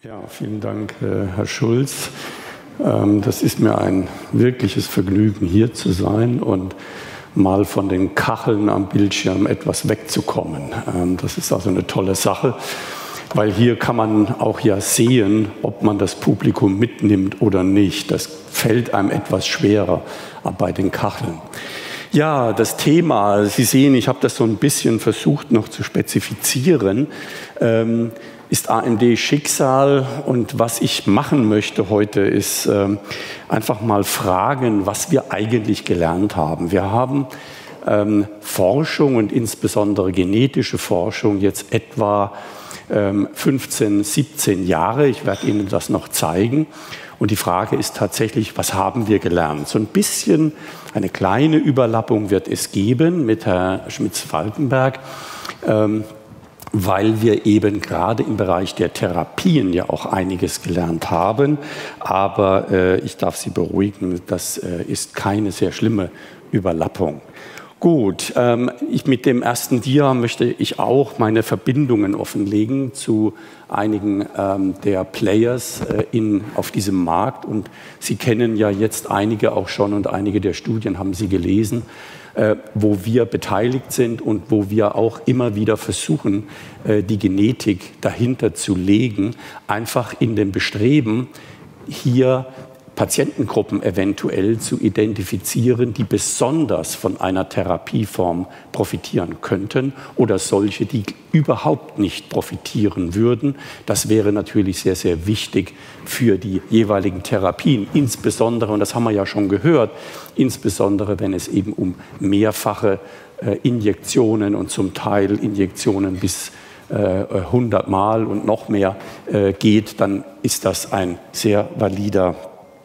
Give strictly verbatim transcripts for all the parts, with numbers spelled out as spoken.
Ja, vielen Dank, Herr Schulz. Das ist mir ein wirkliches Vergnügen, hier zu sein und mal von den Kacheln am Bildschirm etwas wegzukommen. Das ist also eine tolle Sache, weil hier kann man auch ja sehen, ob man das Publikum mitnimmt oder nicht. Das fällt einem etwas schwerer bei den Kacheln. Ja, das Thema, Sie sehen, ich habe das so ein bisschen versucht noch zu spezifizieren, ähm, ist A M D Schicksal, und was ich machen möchte heute ist ähm, einfach mal fragen, was wir eigentlich gelernt haben. Wir haben ähm, Forschung und insbesondere genetische Forschung jetzt etwa ähm, fünfzehn, siebzehn Jahre, ich werde Ihnen das noch zeigen. Und die Frage ist tatsächlich, was haben wir gelernt? So ein bisschen, eine kleine Überlappung wird es geben mit Herrn Schmitz-Falkenberg, ähm, weil wir eben gerade im Bereich der Therapien ja auch einiges gelernt haben. Aber äh, ich darf Sie beruhigen, das äh, ist keine sehr schlimme Überlappung. Gut, ähm, ich, mit dem ersten Dia möchte ich auch meine Verbindungen offenlegen zu einigen ähm, der Players äh, in, auf diesem Markt. Und Sie kennen ja jetzt einige auch schon und einige der Studien haben Sie gelesen, äh, wo wir beteiligt sind und wo wir auch immer wieder versuchen, äh, die Genetik dahinter zu legen, einfach in dem Bestreben, hier Patientengruppen eventuell zu identifizieren, die besonders von einer Therapieform profitieren könnten oder solche, die überhaupt nicht profitieren würden. Das wäre natürlich sehr, sehr wichtig für die jeweiligen Therapien, insbesondere, und das haben wir ja schon gehört, insbesondere wenn es eben um mehrfache äh, Injektionen und zum Teil Injektionen bis äh, hundert Mal und noch mehr äh, geht, dann ist das ein sehr valider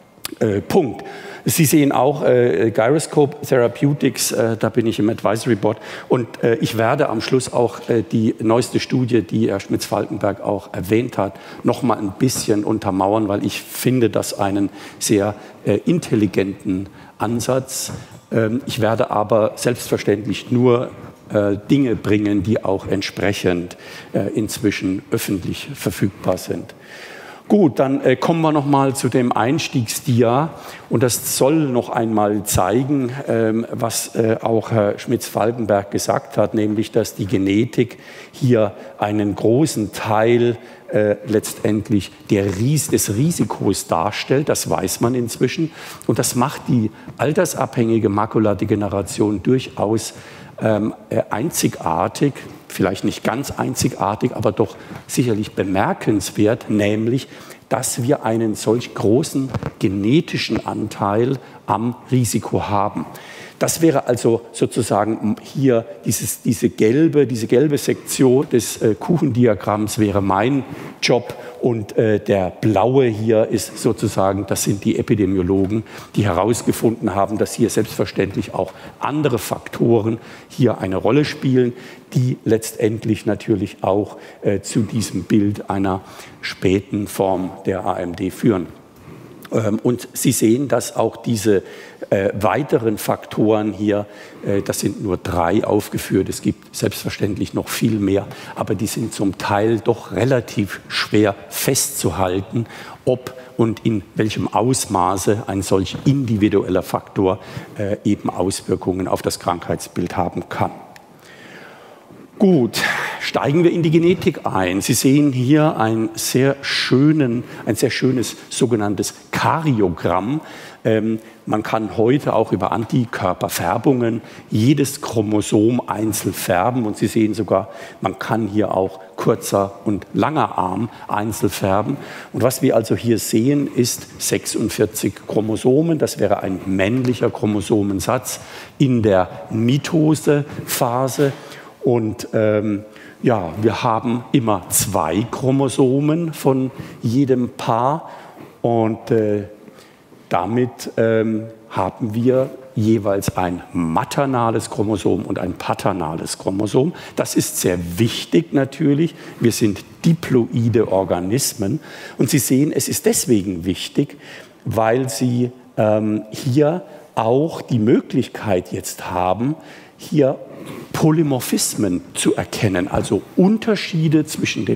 Äh, Punkt. Sie sehen auch äh, Gyroscope Therapeutics, äh, da bin ich im Advisory Board, und äh, ich werde am Schluss auch äh, die neueste Studie, die Herr Schmitz-Falkenberg auch erwähnt hat, noch mal ein bisschen untermauern, weil ich finde das einen sehr äh, intelligenten Ansatz. Ähm, ich werde aber selbstverständlich nur äh, Dinge bringen, die auch entsprechend äh, inzwischen öffentlich verfügbar sind. Gut, dann äh, kommen wir noch mal zu dem Einstiegsdia, und das soll noch einmal zeigen, ähm, was äh, auch Herr Schmitz-Falkenberg gesagt hat, nämlich, dass die Genetik hier einen großen Teil äh, letztendlich der Ries des Risikos darstellt. Das weiß man inzwischen, und das macht die altersabhängige Makuladegeneration durchaus ähm, äh, einzigartig. Vielleicht nicht ganz einzigartig, aber doch sicherlich bemerkenswert, nämlich, dass wir einen solch großen genetischen Anteil am Risiko haben. Das wäre also sozusagen hier dieses, diese, gelbe, diese gelbe Sektion des äh, Kuchendiagramms wäre mein Job, und äh, der blaue hier ist sozusagen, das sind die Epidemiologen, die herausgefunden haben, dass hier selbstverständlich auch andere Faktoren hier eine Rolle spielen, die letztendlich natürlich auch äh, zu diesem Bild einer späten Form der A M D führen. Und Sie sehen, dass auch diese äh, weiteren Faktoren hier, äh, das sind nur drei aufgeführt, es gibt selbstverständlich noch viel mehr, aber die sind zum Teil doch relativ schwer festzuhalten, ob und in welchem Ausmaße ein solch individueller Faktor äh, eben Auswirkungen auf das Krankheitsbild haben kann. Gut, steigen wir in die Genetik ein. Sie sehen hier ein sehr, schönen, ein sehr schönes sogenanntes Karyogramm. Ähm, man kann heute auch über Antikörperfärbungen jedes Chromosom einzeln färben. Und Sie sehen sogar, man kann hier auch kurzer und langer Arm einzeln färben. Und was wir also hier sehen, ist sechsundvierzig Chromosomen. Das wäre ein männlicher Chromosomensatz in der Mitosephase. Und ähm, ja, wir haben immer zwei Chromosomen von jedem Paar, und äh, damit ähm, haben wir jeweils ein maternales Chromosom und ein paternales Chromosom. Das ist sehr wichtig natürlich. Wir sind diploide Organismen, und Sie sehen, es ist deswegen wichtig, weil Sie ähm, hier auch die Möglichkeit jetzt haben, hier Polymorphismen zu erkennen, also Unterschiede zwischen den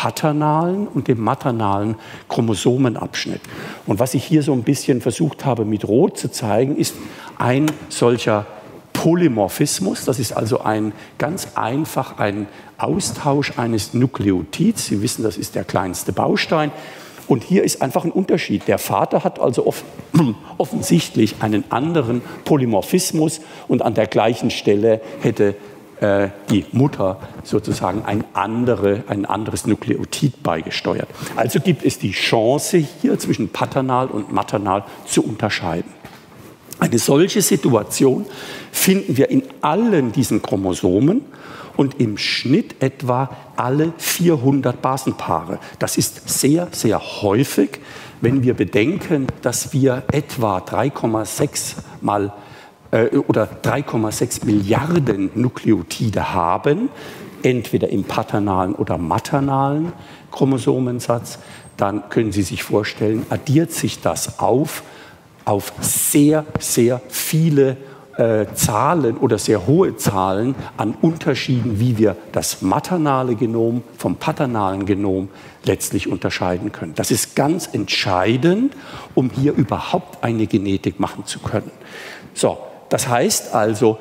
paternalen und dem maternalen Chromosomenabschnitt. Und was ich hier so ein bisschen versucht habe mit Rot zu zeigen, ist ein solcher Polymorphismus. Das ist also ein ganz einfach ein Austausch eines Nukleotids. Sie wissen, das ist der kleinste Baustein. Und hier ist einfach ein Unterschied. Der Vater hat also oft, offensichtlich einen anderen Polymorphismus und an der gleichen Stelle hätte äh, die Mutter sozusagen ein, andere, ein anderes Nukleotid beigesteuert. Also gibt es die Chance, hier zwischen paternal und maternal zu unterscheiden. Eine solche Situation finden wir in allen diesen Chromosomen und im Schnitt etwa alle vierhundert Basenpaare. Das ist sehr, sehr häufig, wenn wir bedenken, dass wir etwa drei Komma sechs mal äh, oder drei Komma sechs Milliarden Nukleotide haben, entweder im paternalen oder maternalen Chromosomensatz. Dann können Sie sich vorstellen, addiert sich das auf auf sehr, sehr viele äh, Zahlen oder sehr hohe Zahlen an Unterschieden, wie wir das maternale Genom vom paternalen Genom letztlich unterscheiden können. Das ist ganz entscheidend, um hier überhaupt eine Genetik machen zu können. So, das heißt also,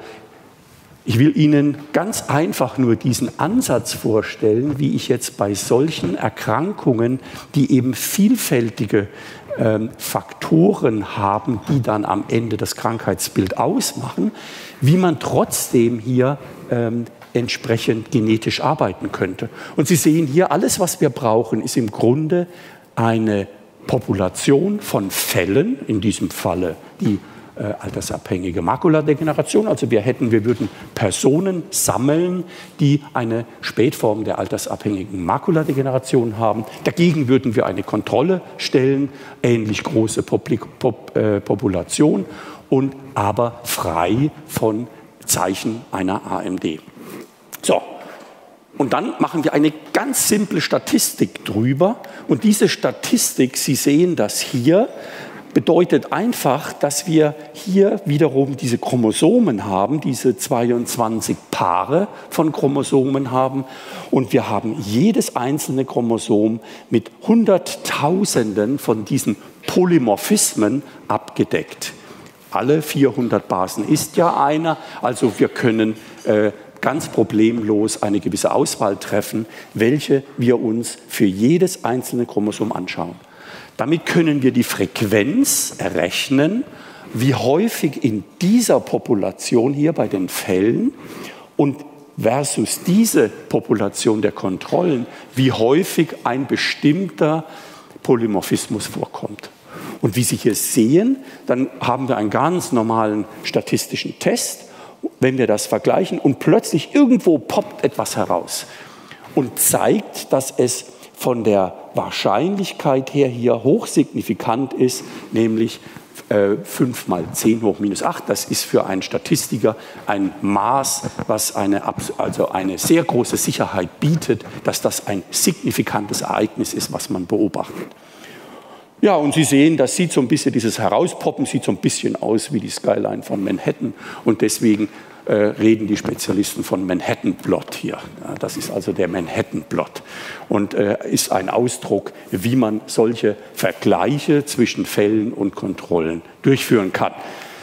ich will Ihnen ganz einfach nur diesen Ansatz vorstellen, wie ich jetzt bei solchen Erkrankungen, die eben vielfältige ähm, Faktoren haben, die dann am Ende das Krankheitsbild ausmachen, wie man trotzdem hier ähm, entsprechend genetisch arbeiten könnte. Und Sie sehen hier, alles, was wir brauchen, ist im Grunde eine Population von Fällen, in diesem Falle die Äh, altersabhängige Makuladegeneration. Also wir hätten, wir würden Personen sammeln, die eine Spätform der altersabhängigen Makuladegeneration haben. Dagegen würden wir eine Kontrolle stellen, ähnlich große Popul Pop äh, Population, und aber frei von Zeichen einer A M D. So. Und dann machen wir eine ganz simple Statistik drüber. Und diese Statistik, Sie sehen das hier, bedeutet einfach, dass wir hier wiederum diese Chromosomen haben, diese zweiundzwanzig Paare von Chromosomen haben. Und wir haben jedes einzelne Chromosom mit Hunderttausenden von diesen Polymorphismen abgedeckt. Alle vierhundert Basen ist ja einer, also wir können äh, ganz problemlos eine gewisse Auswahl treffen, welche wir uns für jedes einzelne Chromosom anschauen. Damit können wir die Frequenz errechnen, wie häufig in dieser Population hier bei den Fällen und versus diese Population der Kontrollen, wie häufig ein bestimmter Polymorphismus vorkommt. Und wie Sie hier sehen, dann haben wir einen ganz normalen statistischen Test, wenn wir das vergleichen, und plötzlich irgendwo poppt etwas heraus und zeigt, dass es von der Wahrscheinlichkeit her hier hochsignifikant ist, nämlich äh, fünf mal zehn hoch minus acht. Das ist für einen Statistiker ein Maß, was eine, also eine sehr große Sicherheit bietet, dass das ein signifikantes Ereignis ist, was man beobachtet. Ja, und Sie sehen, das sieht so ein bisschen, dieses Herauspoppen sieht so ein bisschen aus wie die Skyline von Manhattan, und deswegen äh, reden die Spezialisten von Manhattan-Blot hier. Ja, das ist also der Manhattan-Blot und äh, ist ein Ausdruck, wie man solche Vergleiche zwischen Fällen und Kontrollen durchführen kann.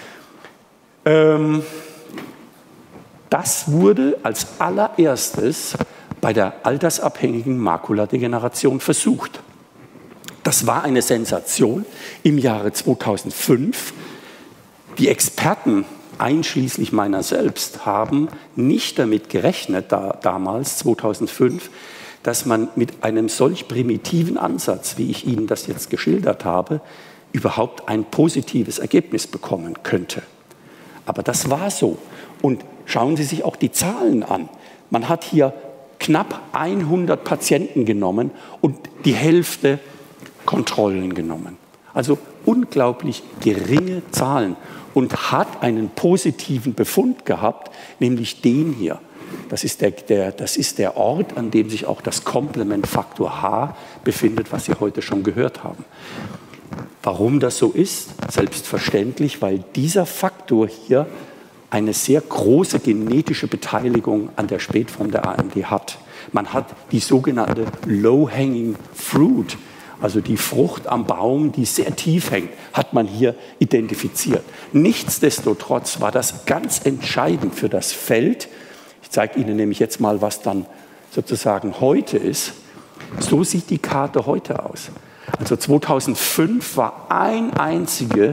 Ähm, das wurde als allererstes bei der altersabhängigen Makuladegeneration versucht. Das war eine Sensation im Jahre zweitausendfünf. Die Experten, einschließlich meiner selbst, haben nicht damit gerechnet, da, damals, zweitausendfünf, dass man mit einem solch primitiven Ansatz, wie ich Ihnen das jetzt geschildert habe, überhaupt ein positives Ergebnis bekommen könnte. Aber das war so. Und schauen Sie sich auch die Zahlen an. Man hat hier knapp hundert Patienten genommen und die Hälfte Kontrollen genommen. Also unglaublich geringe Zahlen, und hat einen positiven Befund gehabt, nämlich den hier. Das ist der, der, das ist der Ort, an dem sich auch das Komplementfaktor H befindet, was Sie heute schon gehört haben. Warum das so ist? Selbstverständlich, weil dieser Faktor hier eine sehr große genetische Beteiligung an der Spätform der A M D hat. Man hat die sogenannte Low-Hanging Fruit, also die Frucht am Baum, die sehr tief hängt, hat man hier identifiziert. Nichtsdestotrotz war das ganz entscheidend für das Feld. Ich zeige Ihnen nämlich jetzt mal, was dann sozusagen heute ist. So sieht die Karte heute aus. Also zweitausendfünf war eine einzige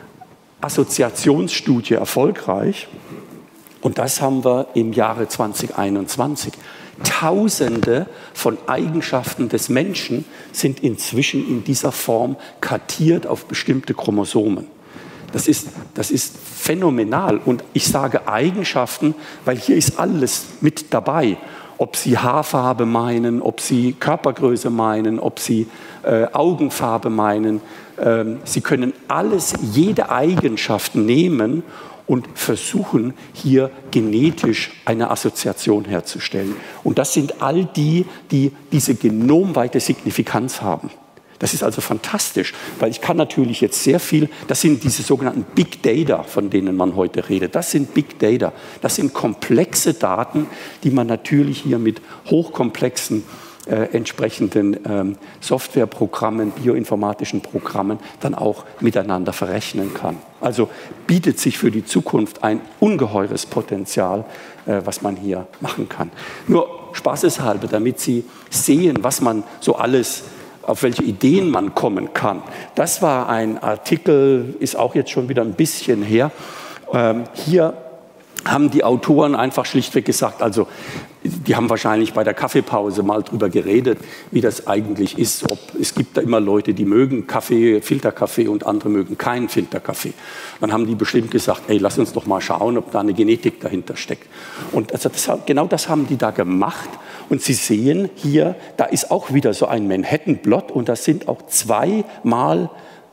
Assoziationsstudie erfolgreich und das haben wir im Jahre zweitausendeinundzwanzig. Tausende von Eigenschaften des Menschen sind inzwischen in dieser Form kartiert auf bestimmte Chromosomen. Das ist, das ist phänomenal. Und ich sage Eigenschaften, weil hier ist alles mit dabei. Ob Sie Haarfarbe meinen, ob Sie Körpergröße meinen, ob Sie äh, Augenfarbe meinen. Ähm, Sie können alles, jede Eigenschaft nehmen und versuchen, hier genetisch eine Assoziation herzustellen. Und das sind all die, die diese genomweite Signifikanz haben. Das ist also fantastisch, weil ich kann natürlich jetzt sehr viel, das sind diese sogenannten Big Data, von denen man heute redet. Das sind Big Data, das sind komplexe Daten, die man natürlich hier mit hochkomplexen äh, entsprechenden ähm, Softwareprogrammen, bioinformatischen Programmen dann auch miteinander verrechnen kann. Also bietet sich für die Zukunft ein ungeheures Potenzial, äh, was man hier machen kann. Nur spaßeshalber, damit Sie sehen, was man so alles, auf welche Ideen man kommen kann. Das war ein Artikel, ist auch jetzt schon wieder ein bisschen her. Ähm, hier haben die Autoren einfach schlichtweg gesagt, also die haben wahrscheinlich bei der Kaffeepause mal drüber geredet, wie das eigentlich ist. Ob, es gibt da immer Leute, die mögen Kaffee, Filterkaffee und andere mögen keinen Filterkaffee. Dann haben die bestimmt gesagt, ey, lass uns doch mal schauen, ob da eine Genetik dahinter steckt. Und also das, genau das haben die da gemacht. Und Sie sehen hier, da ist auch wieder so ein Manhattan-Blot und das sind auch zweimal,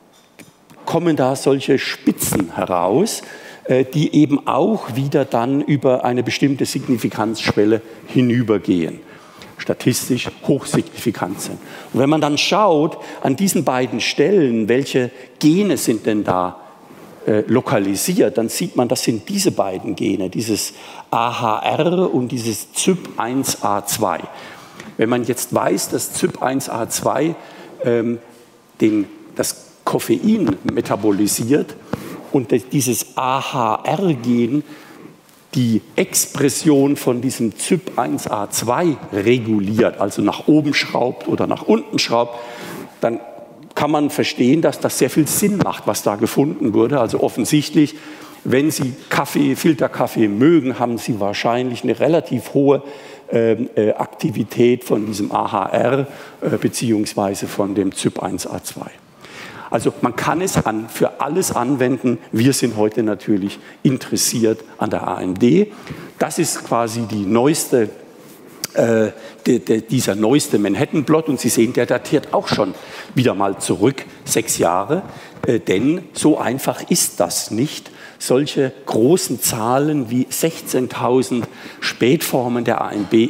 kommen da solche Spitzen heraus, die eben auch wieder dann über eine bestimmte Signifikanzschwelle hinübergehen, statistisch hochsignifikant sind. Und wenn man dann schaut, an diesen beiden Stellen, welche Gene sind denn da äh, lokalisiert, dann sieht man, das sind diese beiden Gene, dieses A H R und dieses C Y P eins A zwei. Wenn man jetzt weiß, dass C Y P eins A zwei ähm, den, das Koffein metabolisiert, und dieses A H R-Gen die Expression von diesem C Y P eins A zwei reguliert, also nach oben schraubt oder nach unten schraubt, dann kann man verstehen, dass das sehr viel Sinn macht, was da gefunden wurde. Also offensichtlich, wenn Sie Kaffee, Filterkaffee mögen, haben Sie wahrscheinlich eine relativ hohe äh, Aktivität von diesem A H R äh, beziehungsweise von dem C Y P eins A zwei. Also man kann es an, für alles anwenden. Wir sind heute natürlich interessiert an der A M D. Das ist quasi die neueste, äh, de, de, dieser neueste Manhattan-Blot. Und Sie sehen, der datiert auch schon wieder mal zurück, sechs Jahre. Äh, denn so einfach ist das nicht, solche großen Zahlen wie sechzehntausend Spätformen der A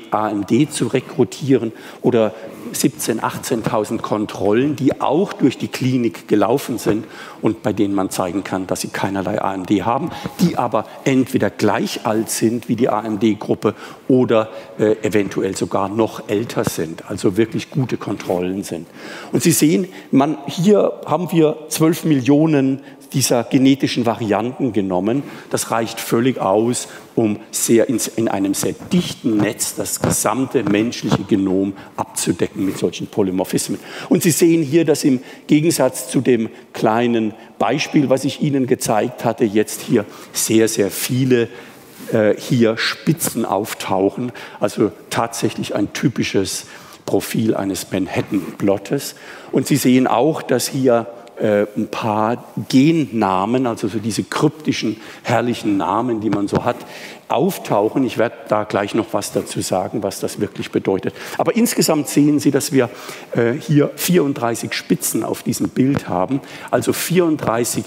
M D zu rekrutieren oder siebzehntausend, achtzehntausend Kontrollen, die auch durch die Klinik gelaufen sind und bei denen man zeigen kann, dass sie keinerlei A M D haben, die aber entweder gleich alt sind wie die A M D-Gruppe oder äh, eventuell sogar noch älter sind, also wirklich gute Kontrollen sind. Und Sie sehen, man, hier haben wir zwölf Millionen dieser genetischen Varianten genommen. Das reicht völlig aus, um sehr in, in einem sehr dichten Netz das gesamte menschliche Genom abzudecken mit solchen Polymorphismen. Und Sie sehen hier, dass im Gegensatz zu dem kleinen Beispiel, was ich Ihnen gezeigt hatte, jetzt hier sehr, sehr viele äh, hier Spitzen auftauchen. Also tatsächlich ein typisches Profil eines Manhattan-Blottes. Und Sie sehen auch, dass hier ein paar Gennamen, also so diese kryptischen, herrlichen Namen, die man so hat, auftauchen. Ich werde da gleich noch was dazu sagen, was das wirklich bedeutet. Aber insgesamt sehen Sie, dass wir äh, hier vierunddreißig Spitzen auf diesem Bild haben, also vierunddreißig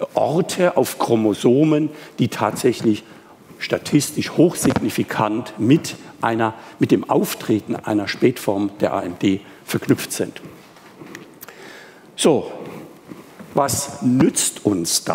Orte auf Chromosomen, die tatsächlich statistisch hochsignifikant mit, einer, mit dem Auftreten einer Spätform der A M D verknüpft sind. So. Was nützt uns das?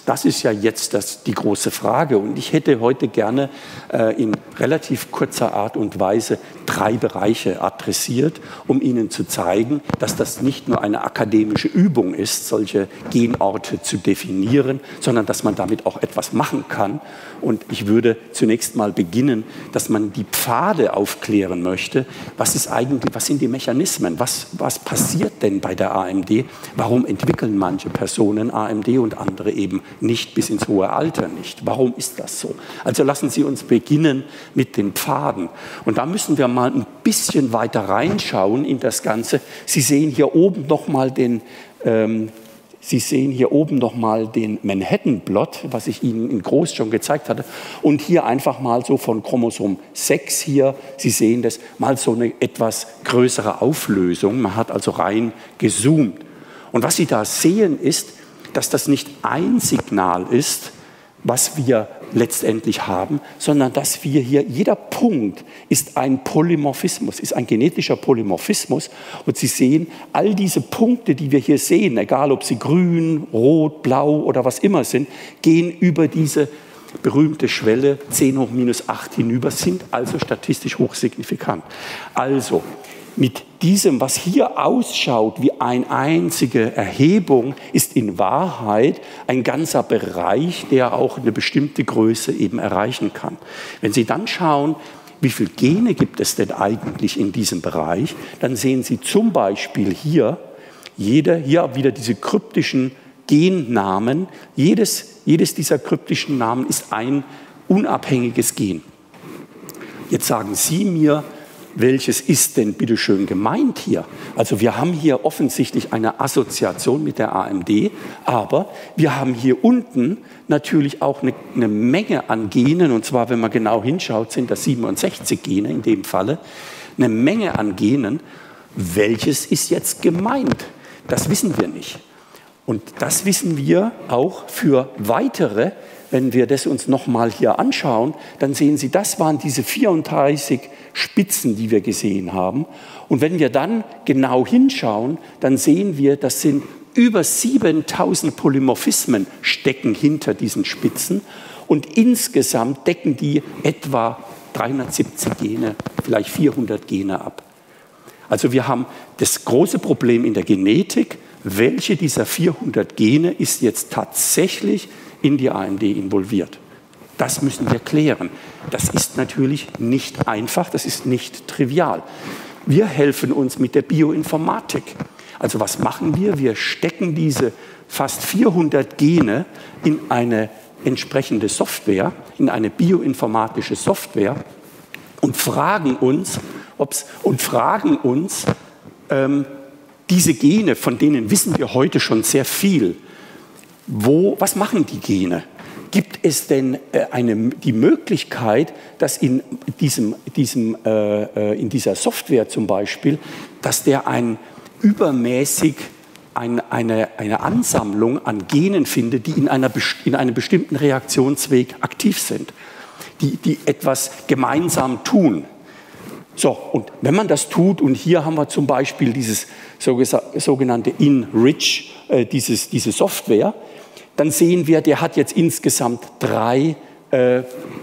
das ist ja jetzt das, die große Frage. Und ich hätte heute gerne äh, in relativ kurzer Art und Weise drei Bereiche adressiert, um Ihnen zu zeigen, dass das nicht nur eine akademische Übung ist, solche Genorte zu definieren, sondern dass man damit auch etwas machen kann. Und ich würde zunächst mal beginnen, dass man die Pfade aufklären möchte. Was ist eigentlich, was sind die Mechanismen? Was, was passiert denn bei der A M D? Warum entwickeln manche Personen A M D und andere eben nicht, bis ins hohe Alter nicht? Warum ist das so? Also lassen Sie uns beginnen mit den Pfaden. Und da müssen wir mal ein bisschen weiter reinschauen in das Ganze. Sie sehen hier oben noch mal den ähm, Sie sehen hier oben noch mal den Manhattan-Blot, was ich Ihnen in groß schon gezeigt hatte. Und hier einfach mal so von Chromosom sechs hier, Sie sehen das, mal so eine etwas größere Auflösung. Man hat also rein gezoomt. Und was Sie da sehen ist, dass das nicht ein Signal ist, was wir letztendlich haben, sondern dass wir hier, jeder Punkt ist ein Polymorphismus, ist ein genetischer Polymorphismus. Und Sie sehen, all diese Punkte, die wir hier sehen, egal ob sie grün, rot, blau oder was immer sind, gehen über diese berühmte Schwelle zehn hoch minus acht hinüber, sind also statistisch hochsignifikant. Also, mit diesem, was hier ausschaut wie eine einzige Erhebung, ist in Wahrheit ein ganzer Bereich, der auch eine bestimmte Größe eben erreichen kann. Wenn Sie dann schauen, wie viele Gene gibt es denn eigentlich in diesem Bereich, dann sehen Sie zum Beispiel hier, jede, hier wieder diese kryptischen Gennamen. Jedes, jedes dieser kryptischen Namen ist ein unabhängiges Gen. Jetzt sagen Sie mir, welches ist denn bitte schön gemeint hier? Also wir haben hier offensichtlich eine Assoziation mit der A M D, aber wir haben hier unten natürlich auch eine, eine Menge an Genen, und zwar, wenn man genau hinschaut, sind das siebenundsechzig Gene in dem Falle, eine Menge an Genen. Welches ist jetzt gemeint? Das wissen wir nicht. Und das wissen wir auch für weitere. Wenn wir das uns nochmal hier anschauen, dann sehen Sie, das waren diese vierunddreißig Spitzen, die wir gesehen haben. Und wenn wir dann genau hinschauen, dann sehen wir, das sind über siebentausend Polymorphismen stecken hinter diesen Spitzen. Und insgesamt decken die etwa dreihundertsiebzig Gene, vielleicht vierhundert Gene ab. Also wir haben das große Problem in der Genetik, welche dieser vierhundert Gene ist jetzt tatsächlich in die A M D involviert. Das müssen wir klären. Das ist natürlich nicht einfach, das ist nicht trivial. Wir helfen uns mit der Bioinformatik. Also was machen wir? Wir stecken diese fast vierhundert Gene in eine entsprechende Software, in eine bioinformatische Software und fragen uns, ob's, und fragen uns ähm, diese Gene, von denen wissen wir heute schon sehr viel. Wo, was machen die Gene? Gibt es denn äh, eine, die Möglichkeit, dass in, diesem, diesem, äh, in dieser Software zum Beispiel, dass der ein übermäßig ein, eine, eine Ansammlung an Genen findet, die in, einer, in einem bestimmten Reaktionsweg aktiv sind, die, die etwas gemeinsam tun? So, und wenn man das tut, und hier haben wir zum Beispiel dieses sogenannte InRich, äh, dieses, diese Software, dann sehen wir, der hat jetzt insgesamt drei, äh,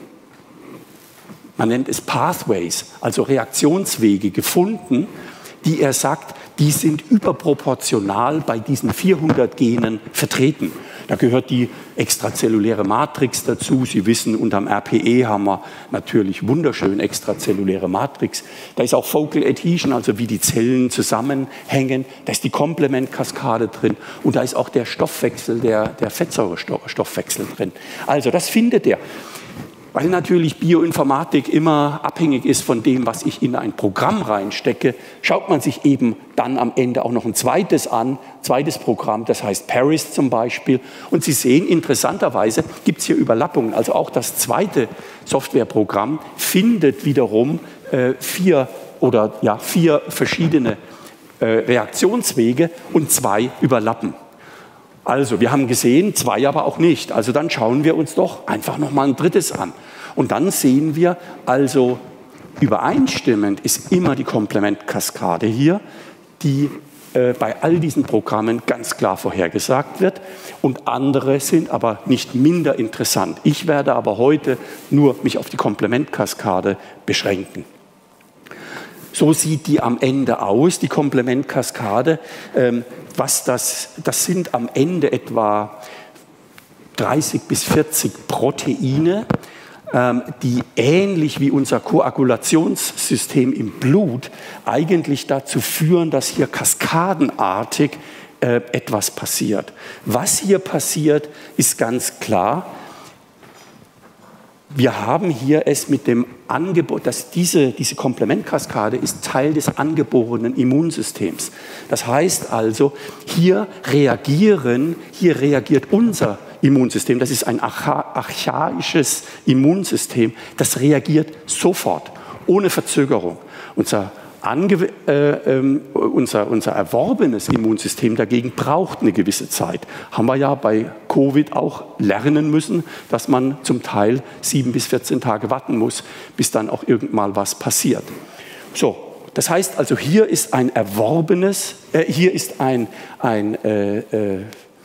man nennt es Pathways, also Reaktionswege gefunden, die er sagt, die sind überproportional bei diesen vierhundert Genen vertreten. Da gehört die extrazelluläre Matrix dazu. Sie wissen, unterm R P E haben wir natürlich wunderschön extrazelluläre Matrix. Da ist auch Focal Adhesion, also wie die Zellen zusammenhängen. Da ist die Komplementkaskade drin und da ist auch der Stoffwechsel, der, der Fettsäurestoffwechsel drin. Also das findet er. Weil natürlich Bioinformatik immer abhängig ist von dem, was ich in ein Programm reinstecke, schaut man sich eben dann am Ende auch noch ein zweites an, zweites Programm, das heißt Paris zum Beispiel. Und Sie sehen, interessanterweise gibt es hier Überlappungen. Also auch das zweite Softwareprogramm findet wiederum äh, vier oder ja, vier verschiedene äh, Reaktionswege und zwei überlappen. Also, wir haben gesehen, zwei aber auch nicht. Also dann schauen wir uns doch einfach noch mal ein drittes an. Und dann sehen wir, also übereinstimmend ist immer die Komplementkaskade hier, die äh, bei all diesen Programmen ganz klar vorhergesagt wird. Und andere sind aber nicht minder interessant. Ich werde aber heute nur mich auf die Komplementkaskade beschränken. So sieht die am Ende aus, die Komplementkaskade. Ähm, was das, das sind am Ende etwa dreißig bis vierzig Proteine, ähm, die ähnlich wie unser Koagulationssystem im Blut eigentlich dazu führen, dass hier kaskadenartig äh, etwas passiert. Was hier passiert, ist ganz klar. Wir haben hier es mit dem Angebot, dass diese, diese Komplementkaskade ist Teil des angeborenen Immunsystems. Das heißt also, hier reagieren, hier reagiert unser Immunsystem, das ist ein archaisches Immunsystem, das reagiert sofort, ohne Verzögerung. Unser Ange äh, äh, unser, unser erworbenes Immunsystem dagegen braucht eine gewisse Zeit. Haben wir ja bei Covid auch lernen müssen, dass man zum Teil sieben bis vierzehn Tage warten muss, bis dann auch irgendwann was passiert. So, das heißt also, hier ist ein erworbenes, äh, hier ist ein, ein, äh, äh,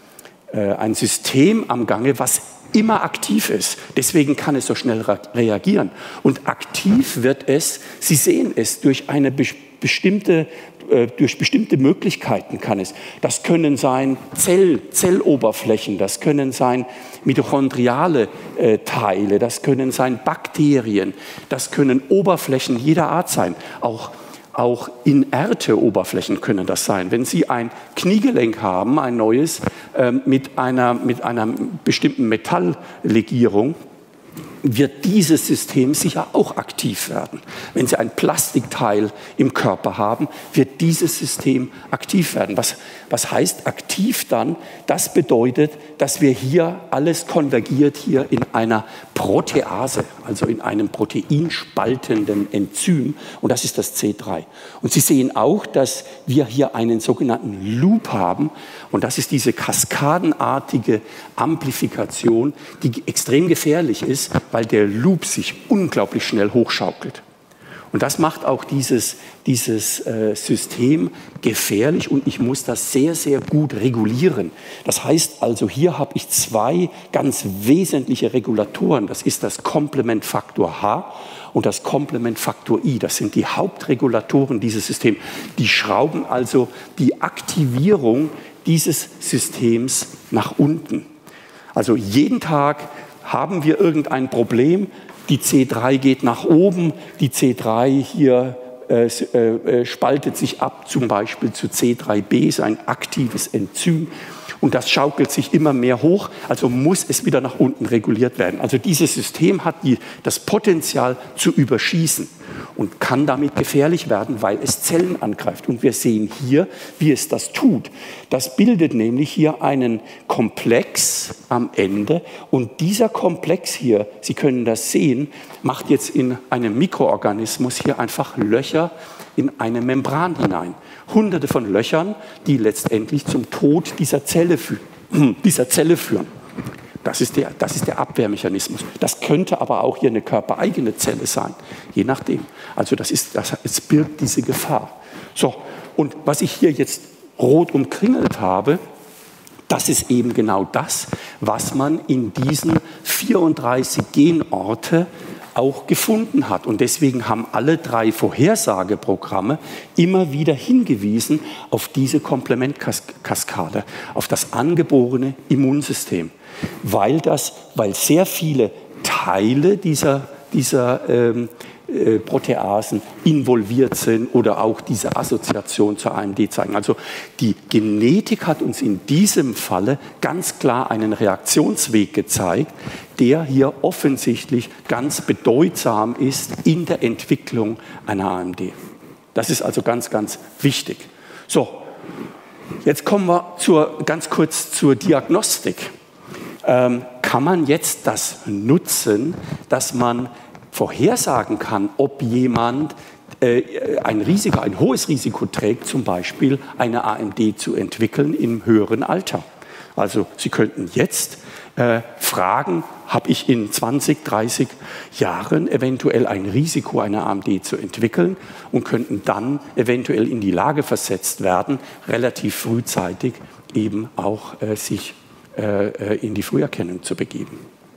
ein System am Gange, was immer aktiv ist. Deswegen kann es so schnell reagieren. Und aktiv wird es, Sie sehen es, durch eine bestimmte, durch bestimmte Möglichkeiten kann es. Das können sein Zell, Zelloberflächen, das können sein mitochondriale äh, Teile, das können sein Bakterien, das können Oberflächen jeder Art sein. Auch Auch inerte Oberflächen können das sein. Wenn Sie ein Kniegelenk haben, ein neues, äh, mit, einer, mit einer bestimmten Metalllegierung, wird dieses System sicher auch aktiv werden. Wenn Sie ein Plastikteil im Körper haben, wird dieses System aktiv werden. Was, was heißt aktiv dann? Das bedeutet, dass wir hier alles konvergiert hier in einer Protease, also in einem proteinspaltenden Enzym, und das ist das C drei. Und Sie sehen auch, dass wir hier einen sogenannten Loop haben, und das ist diese kaskadenartige Amplifikation, die extrem gefährlich ist, weil der Loop sich unglaublich schnell hochschaukelt. Und das macht auch dieses, dieses äh, System gefährlich, und ich muss das sehr, sehr gut regulieren. Das heißt also, hier habe ich zwei ganz wesentliche Regulatoren. Das ist das Komplementfaktor H und das Komplementfaktor I. Das sind die Hauptregulatoren dieses Systems. Die schrauben also die Aktivierung dieses Systems nach unten. Also jeden Tag haben wir irgendein Problem, die C drei geht nach oben, die C drei hier äh, äh, spaltet sich ab, zum Beispiel zu C drei b, ist ein aktives Enzym, und das schaukelt sich immer mehr hoch, also muss es wieder nach unten reguliert werden. Also dieses System hat die, das Potenzial zu überschießen und kann damit gefährlich werden, weil es Zellen angreift. Und wir sehen hier, wie es das tut. Das bildet nämlich hier einen Komplex am Ende, und dieser Komplex hier, Sie können das sehen, macht jetzt in einem Mikroorganismus hier einfach Löcher in eine Membran hinein. Hunderte von Löchern, die letztendlich zum Tod dieser Zelle, fü dieser Zelle führen. Das ist, der, das ist der Abwehrmechanismus. Das könnte aber auch hier eine körpereigene Zelle sein, je nachdem. Also das ist, das, es birgt diese Gefahr. So, und was ich hier jetzt rot umkringelt habe, das ist eben genau das, was man in diesen vierunddreißig Genorte auch gefunden hat. Und deswegen haben alle drei Vorhersageprogramme immer wieder hingewiesen auf diese Komplementkaskade, auf das angeborene Immunsystem, weil, das, weil sehr viele Teile dieser, dieser ähm, äh, Proteasen involviert sind oder auch diese Assoziation zur A M D zeigen. Also die Genetik hat uns in diesem Falle ganz klar einen Reaktionsweg gezeigt, der hier offensichtlich ganz bedeutsam ist in der Entwicklung einer A M D. Das ist also ganz, ganz wichtig. So, jetzt kommen wir zur, ganz kurz zur Diagnostik. Ähm, kann man jetzt das nutzen, dass man vorhersagen kann, ob jemand äh, ein Risiko, ein hohes Risiko trägt, zum Beispiel eine A M D zu entwickeln im höheren Alter? Also Sie könnten jetzt äh, fragen, habe ich in zwanzig, dreißig Jahren eventuell ein Risiko, eine A M D zu entwickeln und könnten dann eventuell in die Lage versetzt werden, relativ frühzeitig eben auch äh, sich äh, in die Früherkennung zu begeben.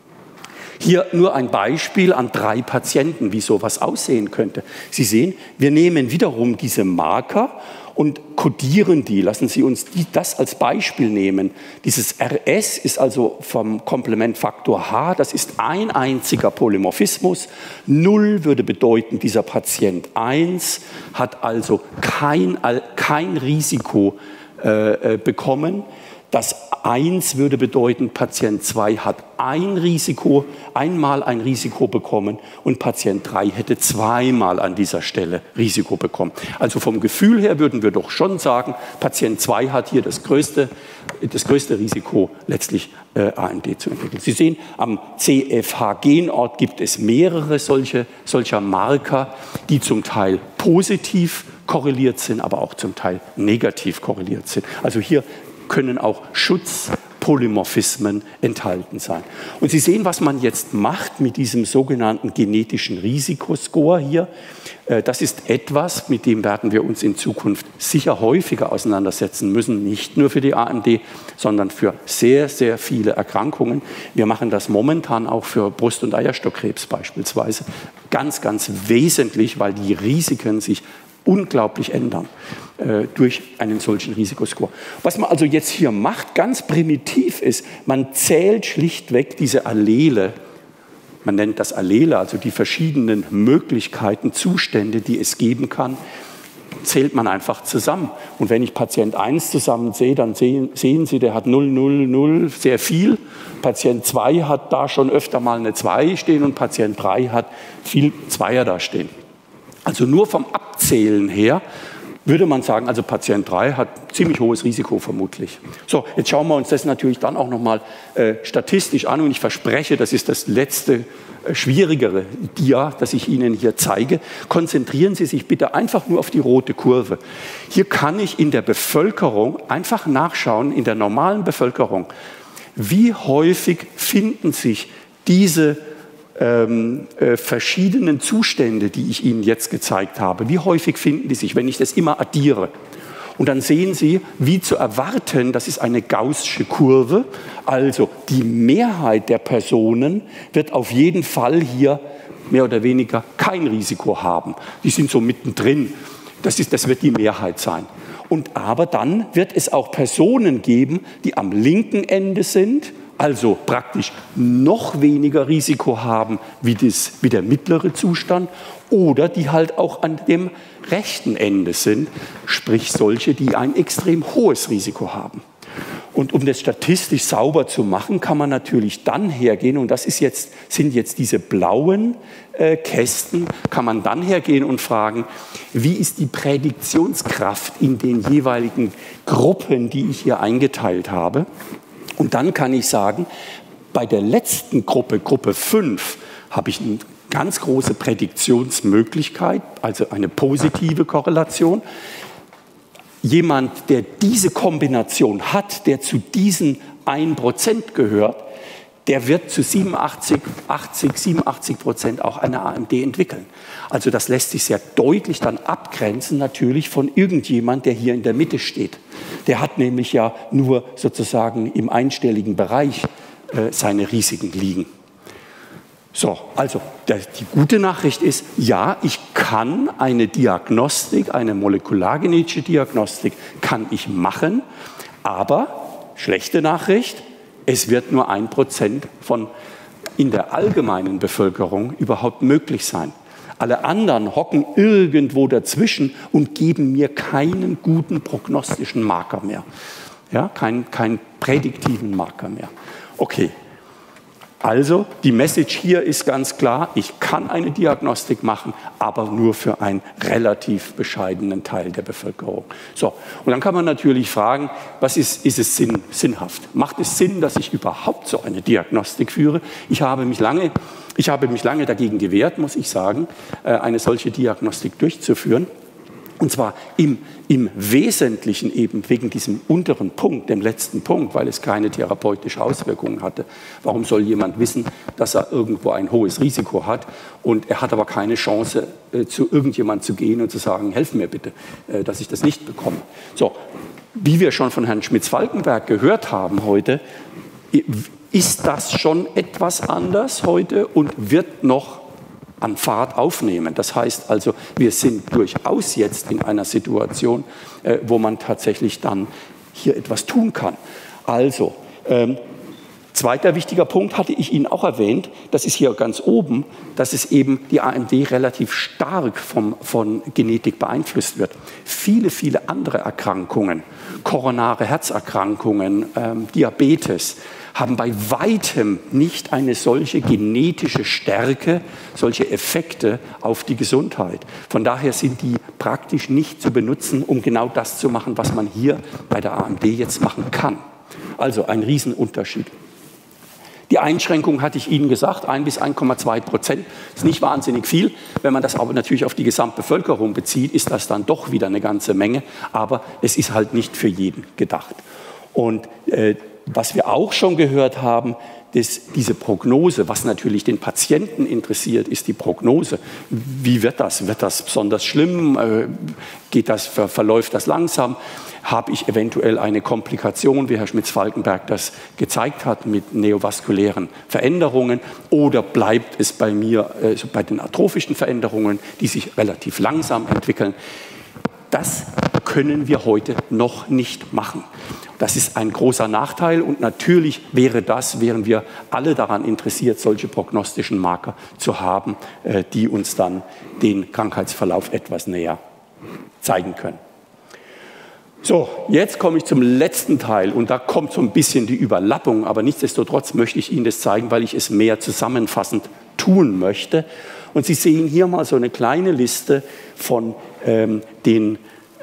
Hier nur ein Beispiel an drei Patienten, wie sowas aussehen könnte. Sie sehen, wir nehmen wiederum diese Marker und kodieren die. Lassen Sie uns die, das als Beispiel nehmen. Dieses R S ist also vom Komplementfaktor H, das ist ein einziger Polymorphismus. Null würde bedeuten, dieser Patient eins hat also kein, kein Risiko äh, bekommen. Das eins würde bedeuten, Patient zwei hat ein Risiko, einmal ein Risiko bekommen und Patient drei hätte zweimal an dieser Stelle Risiko bekommen. Also vom Gefühl her würden wir doch schon sagen, Patient zwei hat hier das größte, das größte Risiko, letztlich äh, A M D zu entwickeln. Sie sehen, am C F H-Genort gibt es mehrere solche, solcher Marker, die zum Teil positiv korreliert sind, aber auch zum Teil negativ korreliert sind. Also hier können auch Schutzpolymorphismen enthalten sein. Und Sie sehen, was man jetzt macht mit diesem sogenannten genetischen Risikoscore hier. Das ist etwas, mit dem werden wir uns in Zukunft sicher häufiger auseinandersetzen müssen, nicht nur für die A M D, sondern für sehr, sehr viele Erkrankungen. Wir machen das momentan auch für Brust- und Eierstockkrebs beispielsweise. Ganz, ganz wesentlich, weil die Risiken sich unglaublich ändern äh, durch einen solchen Risikoscore. Was man also jetzt hier macht, ganz primitiv ist, man zählt schlichtweg diese Allele, man nennt das Allele, also die verschiedenen Möglichkeiten, Zustände, die es geben kann, zählt man einfach zusammen. Und wenn ich Patient eins zusammen sehe, dann sehen, sehen Sie, der hat null, null, null, sehr viel. Patient zwei hat da schon öfter mal eine zwei stehen und Patient drei hat viel Zweier da stehen. Also nur vom Abzählen her würde man sagen, also Patient drei hat ziemlich hohes Risiko vermutlich. So, jetzt schauen wir uns das natürlich dann auch nochmal äh, statistisch an und ich verspreche, das ist das letzte äh, schwierigere Dia, das ich Ihnen hier zeige. Konzentrieren Sie sich bitte einfach nur auf die rote Kurve. Hier kann ich in der Bevölkerung einfach nachschauen, in der normalen Bevölkerung, wie häufig finden sich diese Ähm, äh, verschiedenen Zustände, die ich Ihnen jetzt gezeigt habe, wie häufig finden die sich, wenn ich das immer addiere. Und dann sehen Sie, wie zu erwarten, das ist eine gaußsche Kurve, also die Mehrheit der Personen wird auf jeden Fall hier mehr oder weniger kein Risiko haben. Die sind so mittendrin, das, ist, das wird die Mehrheit sein. Und aber dann wird es auch Personen geben, die am linken Ende sind, also praktisch noch weniger Risiko haben wie, das, wie der mittlere Zustand oder die halt auch an dem rechten Ende sind, sprich solche, die ein extrem hohes Risiko haben. Und um das statistisch sauber zu machen, kann man natürlich dann hergehen, und das ist jetzt, sind jetzt diese blauen äh, Kästen, kann man dann hergehen und fragen, wie ist die Prädiktionskraft in den jeweiligen Gruppen, die ich hier eingeteilt habe. Und dann kann ich sagen, bei der letzten Gruppe, Gruppe fünf, habe ich eine ganz große Prädiktionsmöglichkeit, also eine positive Korrelation. Jemand, der diese Kombination hat, der zu diesen ein Prozent gehört, der wird zu siebenundachtzig, achtzig, siebenundachtzig Prozent auch eine A M D entwickeln. Also das lässt sich sehr deutlich dann abgrenzen natürlich von irgendjemand, der hier in der Mitte steht. Der hat nämlich ja nur sozusagen im einstelligen Bereich äh, seine Risiken liegen. So, also der, die gute Nachricht ist, ja, ich kann eine Diagnostik, eine molekulargenetische Diagnostik kann ich machen, aber schlechte Nachricht, es wird nur ein Prozent von in der allgemeinen Bevölkerung überhaupt möglich sein. Alle anderen hocken irgendwo dazwischen und geben mir keinen guten prognostischen Marker mehr. Ja, keinen kein prädiktiven Marker mehr. Okay, also die Message hier ist ganz klar, ich kann eine Diagnostik machen, aber nur für einen relativ bescheidenen Teil der Bevölkerung. So, und dann kann man natürlich fragen, was ist, ist es sinn, sinnhaft? Macht es Sinn, dass ich überhaupt so eine Diagnostik führe? Ich habe mich lange, ich habe mich lange dagegen gewehrt, muss ich sagen, eine solche Diagnostik durchzuführen. Und zwar im, im Wesentlichen eben wegen diesem unteren Punkt, dem letzten Punkt, weil es keine therapeutische Auswirkungen hatte. Warum soll jemand wissen, dass er irgendwo ein hohes Risiko hat und er hat aber keine Chance, äh, zu irgendjemand zu gehen und zu sagen, helf mir bitte, äh, dass ich das nicht bekomme. So, wie wir schon von Herrn Schmitz-Falkenberg gehört haben heute, ist das schon etwas anders heute und wird noch an Fahrt aufnehmen. Das heißt also, wir sind durchaus jetzt in einer Situation, äh, wo man tatsächlich dann hier etwas tun kann. Also, ähm, zweiter wichtiger Punkt hatte ich Ihnen auch erwähnt, das ist hier ganz oben, dass es eben die A M D relativ stark vom, von Genetik beeinflusst wird. Viele, viele andere Erkrankungen, koronare Herzerkrankungen, ähm, Diabetes, haben bei weitem nicht eine solche genetische Stärke, solche Effekte auf die Gesundheit. Von daher sind die praktisch nicht zu benutzen, um genau das zu machen, was man hier bei der A M D jetzt machen kann. Also ein Riesenunterschied. Die Einschränkung hatte ich Ihnen gesagt, ein bis eins Komma zwei Prozent ist nicht wahnsinnig viel. Wenn man das aber natürlich auf die Gesamtbevölkerung bezieht, ist das dann doch wieder eine ganze Menge. Aber es ist halt nicht für jeden gedacht. Und äh, was wir auch schon gehört haben, dass diese Prognose, was natürlich den Patienten interessiert, ist die Prognose. Wie wird das? Wird das besonders schlimm? Geht das, verläuft das langsam? Habe ich eventuell eine Komplikation, wie Herr Schmitz-Falkenberg das gezeigt hat, mit neovaskulären Veränderungen? Oder bleibt es bei mir, also bei den atrophischen Veränderungen, die sich relativ langsam entwickeln? Das können wir heute noch nicht machen. Das ist ein großer Nachteil und natürlich wäre das, wären wir alle daran interessiert, solche prognostischen Marker zu haben, die uns dann den Krankheitsverlauf etwas näher zeigen können. So, jetzt komme ich zum letzten Teil und da kommt so ein bisschen die Überlappung, aber nichtsdestotrotz möchte ich Ihnen das zeigen, weil ich es mehr zusammenfassend tun möchte. Und Sie sehen hier mal so eine kleine Liste von ähm, den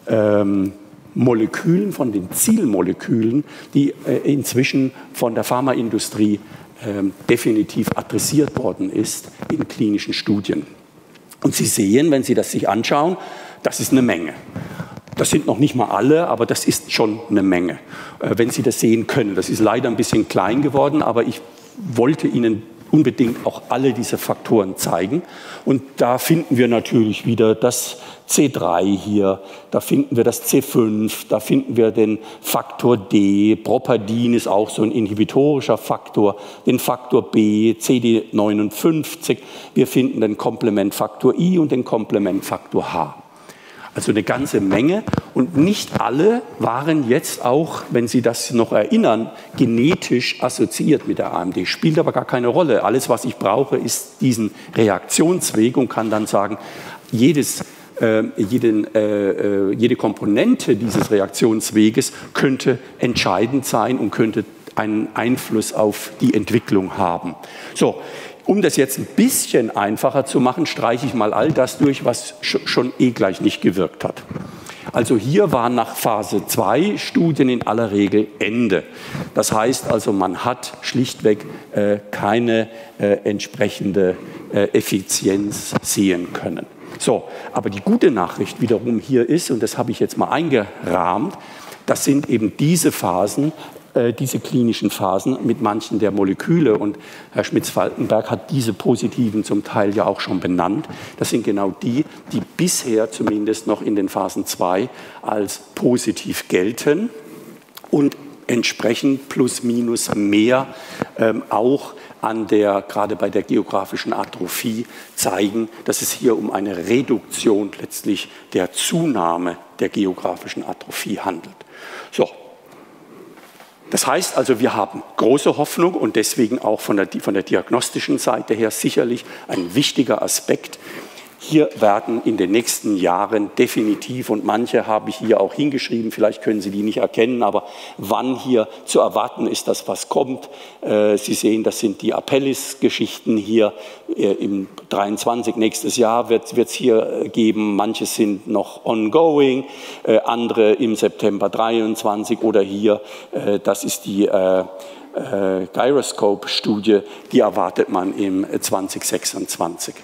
ähm, Molekülen, von den Zielmolekülen, die äh, inzwischen von der Pharmaindustrie äh, definitiv adressiert worden ist in klinischen Studien. Und Sie sehen, wenn Sie das sich anschauen, das ist eine Menge. Das sind noch nicht mal alle, aber das ist schon eine Menge, äh, wenn Sie das sehen können. Das ist leider ein bisschen klein geworden, aber ich wollte Ihnen unbedingt auch alle diese Faktoren zeigen. Und da finden wir natürlich wieder das C drei hier, da finden wir das C fünf, da finden wir den Faktor D, Properdin ist auch so ein inhibitorischer Faktor, den Faktor B, C D neunundfünfzig, wir finden den Komplementfaktor I und den Komplementfaktor H. Also eine ganze Menge und nicht alle waren jetzt auch, wenn Sie das noch erinnern, genetisch assoziiert mit der A M D. Spielt aber gar keine Rolle. Alles, was ich brauche, ist diesen Reaktionsweg und kann dann sagen, jedes, äh, jeden, äh, jede Komponente dieses Reaktionsweges könnte entscheidend sein und könnte einen Einfluss auf die Entwicklung haben. So. Um das jetzt ein bisschen einfacher zu machen, streiche ich mal all das durch, was schon eh gleich nicht gewirkt hat. Also hier waren nach Phase zwei Studien in aller Regel Ende. Das heißt also, man hat schlichtweg äh, keine äh, entsprechende äh, Effizienz sehen können. So, aber die gute Nachricht wiederum hier ist, und das habe ich jetzt mal eingerahmt, das sind eben diese Phasen, diese klinischen Phasen mit manchen der Moleküle. Und Herr Schmitz-Falkenberg hat diese positiven zum Teil ja auch schon benannt. Das sind genau die, die bisher zumindest noch in den Phasen zwei als positiv gelten und entsprechend plus minus mehr ähm, auch an der, gerade bei der geografischen Atrophie zeigen, dass es hier um eine Reduktion letztlich der Zunahme der geografischen Atrophie handelt. So. Das heißt also, wir haben große Hoffnung und deswegen auch von der, von der diagnostischen Seite her sicherlich ein wichtiger Aspekt. Hier werden in den nächsten Jahren definitiv, und manche habe ich hier auch hingeschrieben, vielleicht können Sie die nicht erkennen, aber wann hier zu erwarten ist, dass was kommt. Sie sehen, das sind die Apellis-Geschichten hier im dreiundzwanzig, nächstes Jahr wird es hier geben. Manche sind noch ongoing, andere im September dreiundzwanzig oder hier, das ist die äh, äh, Gyroscope-Studie, die erwartet man im zwanzig sechsundzwanzig.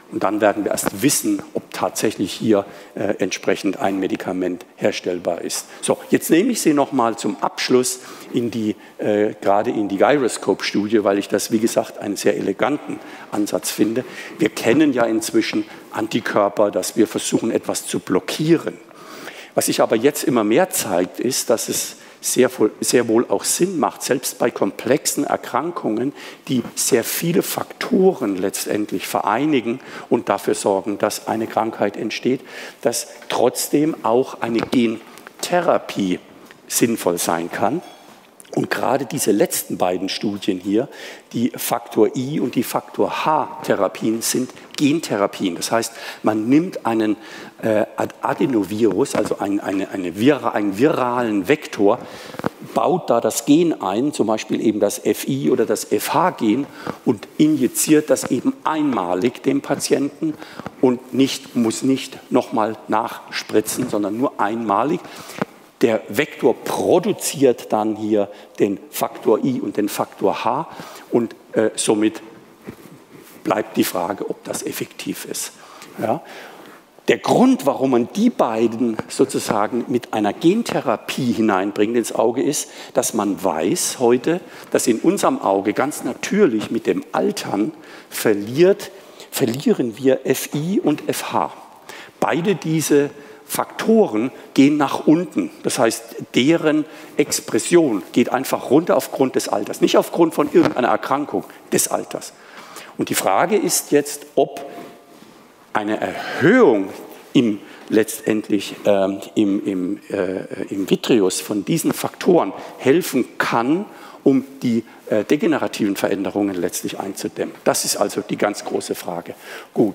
Und dann werden wir erst wissen, ob tatsächlich hier äh, entsprechend ein Medikament herstellbar ist. So, jetzt nehme ich Sie noch mal zum Abschluss in die, äh, gerade in die Gyroscope-Studie, weil ich das, wie gesagt, einen sehr eleganten Ansatz finde. Wir kennen ja inzwischen Antikörper, dass wir versuchen, etwas zu blockieren. Was sich aber jetzt immer mehr zeigt, ist, dass es Sehr, sehr wohl auch Sinn macht, selbst bei komplexen Erkrankungen, die sehr viele Faktoren letztendlich vereinigen und dafür sorgen, dass eine Krankheit entsteht, dass trotzdem auch eine Gentherapie sinnvoll sein kann. Und gerade diese letzten beiden Studien hier, die Faktor I und die Faktor H-Therapien, sind Gentherapien. Das heißt, man nimmt einen äh, Adenovirus, also ein, eine, eine Vira, einen viralen Vektor, baut da das Gen ein, zum Beispiel eben das F I oder das F H-Gen und injiziert das eben einmalig dem Patienten und nicht, muss nicht nochmal nachspritzen, sondern nur einmalig. Der Vektor produziert dann hier den Faktor I und den Faktor H und äh, somit bleibt die Frage, ob das effektiv ist. Ja? Der Grund, warum man die beiden sozusagen mit einer Gentherapie hineinbringt ins Auge, ist, dass man weiß heute, dass in unserem Auge ganz natürlich mit dem Altern verliert, verlieren wir F I und F H. Beide diese Faktoren gehen nach unten. Das heißt, deren Expression geht einfach runter aufgrund des Alters, nicht aufgrund von irgendeiner Erkrankung des Alters. Und die Frage ist jetzt, ob eine Erhöhung im, letztendlich ähm, im, im, äh, im Vitreus von diesen Faktoren helfen kann, um die äh, degenerativen Veränderungen letztlich einzudämmen. Das ist also die ganz große Frage. Gut.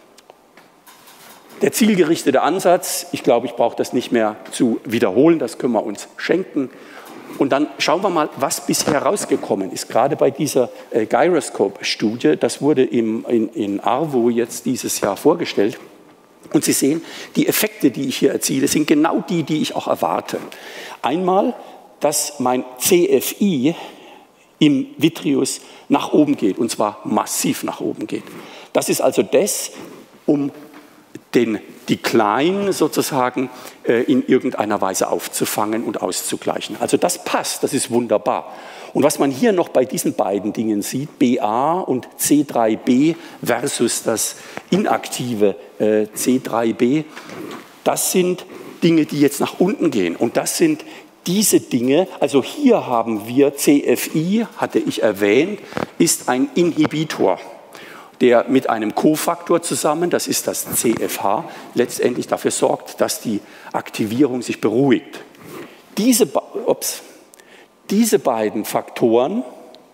Der zielgerichtete Ansatz, ich glaube, ich brauche das nicht mehr zu wiederholen, das können wir uns schenken. Und dann schauen wir mal, was bisher rausgekommen ist, gerade bei dieser äh, Gyroscope-Studie. Das wurde im, in, in ARVO jetzt dieses Jahr vorgestellt. Und Sie sehen, die Effekte, die ich hier erziele, sind genau die, die ich auch erwarte. Einmal, dass mein C F I im Vitreus nach oben geht, und zwar massiv nach oben geht. Das ist also das, um den Decline sozusagen äh, in irgendeiner Weise aufzufangen und auszugleichen. Also das passt, das ist wunderbar. Und was man hier noch bei diesen beiden Dingen sieht, B A und C drei B versus das inaktive äh, C drei B, das sind Dinge, die jetzt nach unten gehen. Und das sind diese Dinge, also hier haben wir C F I, hatte ich erwähnt, ist ein Inhibitor, der mit einem Kofaktor zusammen, das ist das C F H, letztendlich dafür sorgt, dass die Aktivierung sich beruhigt. Diese, ups, diese beiden Faktoren,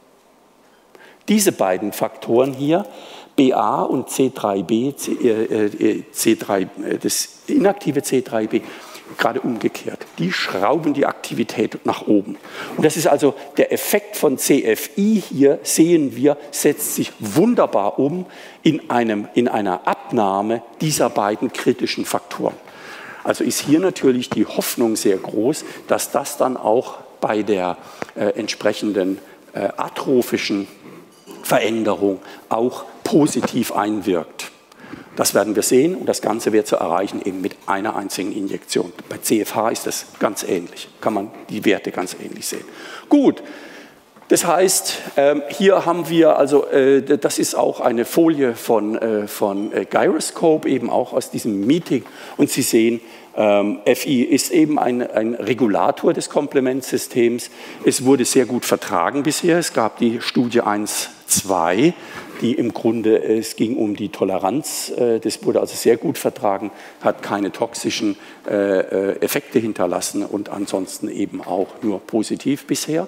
diese beiden Faktoren hier, B A und C drei B, C, äh, C drei, das inaktive C drei B, gerade umgekehrt. Die schrauben die Aktivität nach oben. Und das ist also der Effekt von C F I hier, sehen wir, setzt sich wunderbar um in, einem, in einer Abnahme dieser beiden kritischen Faktoren. Also ist hier natürlich die Hoffnung sehr groß, dass das dann auch bei der äh, entsprechenden äh, atrophischen Veränderung auch positiv einwirkt. Das werden wir sehen und das Ganze wird zu erreichen eben mit einer einzigen Injektion. Bei C F H ist das ganz ähnlich, kann man die Werte ganz ähnlich sehen. Gut, das heißt, hier haben wir, also das ist auch eine Folie von, von Gyroscope, eben auch aus diesem Meeting und Sie sehen, F I ist eben ein, ein Regulator des Komplementsystems. Es wurde sehr gut vertragen bisher. Es gab die Studie eins, zwei, die im Grunde, es ging um die Toleranz, das wurde also sehr gut vertragen, hat keine toxischen Effekte hinterlassen und ansonsten eben auch nur positiv bisher.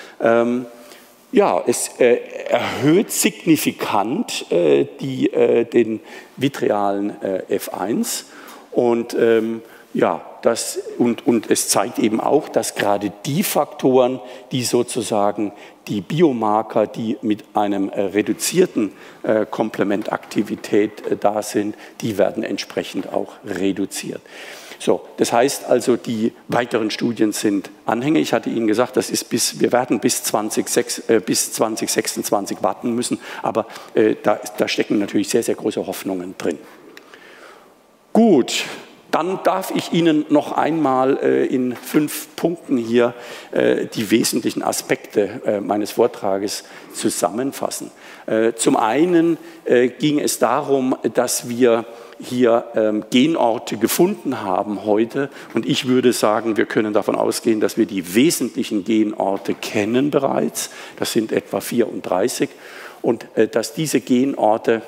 Ja, es erhöht signifikant die, den vitrealen F eins und Ja, das, und, und es zeigt eben auch, dass gerade die Faktoren, die sozusagen die Biomarker, die mit einem äh, reduzierten äh, Komplementaktivität äh, da sind, die werden entsprechend auch reduziert. So, das heißt also, die weiteren Studien sind Anhänger. Ich hatte Ihnen gesagt, das ist bis, wir werden bis, zwanzig, äh, bis zwanzig sechsundzwanzig warten müssen, aber äh, da, da stecken natürlich sehr, sehr große Hoffnungen drin. Gut. Dann darf ich Ihnen noch einmal äh, in fünf Punkten hier äh, die wesentlichen Aspekte äh, meines Vortrages zusammenfassen. Äh, zum einen äh, ging es darum, dass wir hier ähm, Genorte gefunden haben heute. Und ich würde sagen, wir können davon ausgehen, dass wir die wesentlichen Genorte kennen bereits. Das sind etwa vierunddreißig. Und äh, dass diese Genorte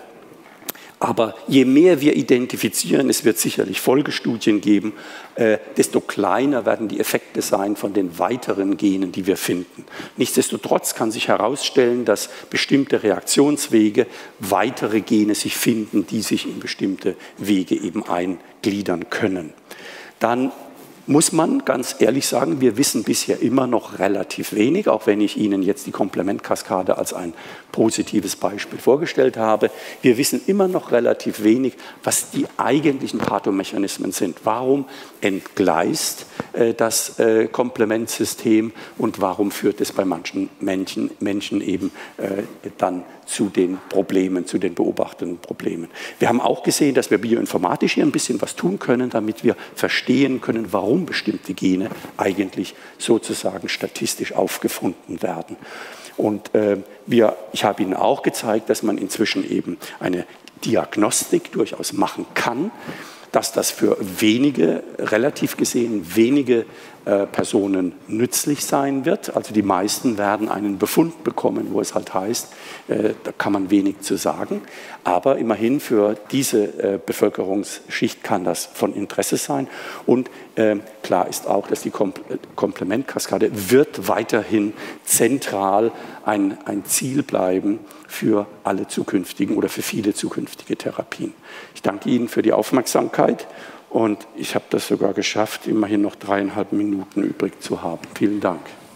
Aber je mehr wir identifizieren, es wird sicherlich Folgestudien geben, äh, desto kleiner werden die Effekte sein von den weiteren Genen, die wir finden. Nichtsdestotrotz kann sich herausstellen, dass bestimmte Reaktionswege weitere Gene sich finden, die sich in bestimmte Wege eben eingliedern können. Dann muss man ganz ehrlich sagen, wir wissen bisher immer noch relativ wenig, auch wenn ich Ihnen jetzt die Komplementkaskade als ein positives Beispiel vorgestellt habe. Wir wissen immer noch relativ wenig, was die eigentlichen Pathomechanismen sind. Warum entgleist äh, das äh, Komplementsystem und warum führt es bei manchen Menschen, Menschen eben äh, dann zu den Problemen, zu den beobachteten Problemen. Wir haben auch gesehen, dass wir bioinformatisch hier ein bisschen was tun können, damit wir verstehen können, warum bestimmte Gene eigentlich sozusagen statistisch aufgefunden werden. Und äh, wir, ich habe Ihnen auch gezeigt, dass man inzwischen eben eine Diagnostik durchaus machen kann, dass das für wenige, relativ gesehen wenige äh, Personen nützlich sein wird. Also die meisten werden einen Befund bekommen, wo es halt heißt, äh, da kann man wenig zu sagen. Aber immerhin für diese äh, Bevölkerungsschicht kann das von Interesse sein. Und äh, klar ist auch, dass die Kom Komplementkaskade wird weiterhin zentral ein, ein Ziel bleiben für alle zukünftigen oder für viele zukünftige Therapien. Ich danke Ihnen für die Aufmerksamkeit und ich habe das sogar geschafft, immerhin noch dreieinhalb Minuten übrig zu haben. Vielen Dank.